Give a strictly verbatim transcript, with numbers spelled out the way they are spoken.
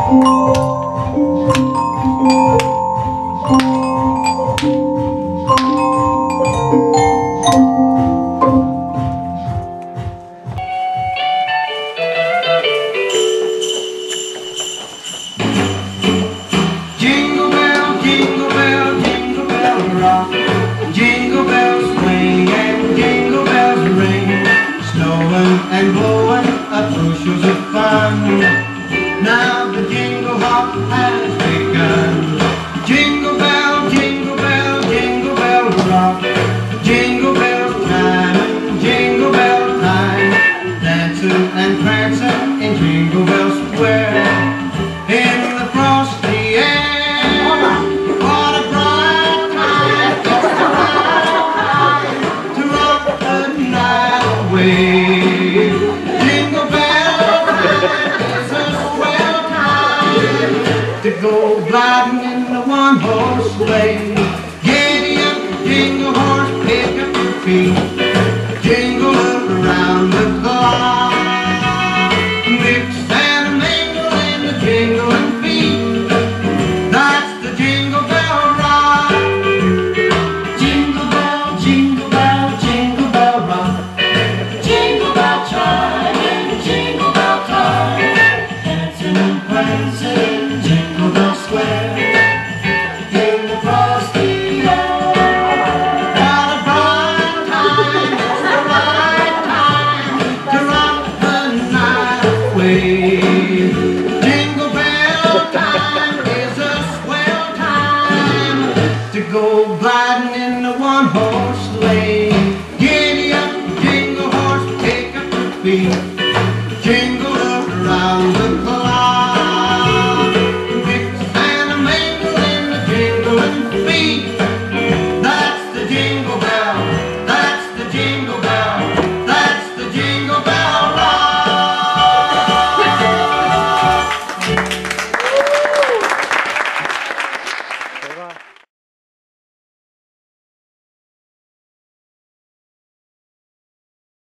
Jingle bell, jingle bell, jingle bell rock. Jingle bells swing and jingle bells ring. Snowing and blowing up bushels of fun. Now the jingle hop has begun. Jingle bell, jingle bell, jingle bell rock. Jingle bells chiming, jingle bell time. Dancing and prancing in Jingle Bell Square. In the frosty air, what a bright time, it's the right time to rock the night away. Jingle bell time is a swell time to go gliding in the one-horse sleigh. Giddy up, jingle horse, pick up your feet, jingle around the clock.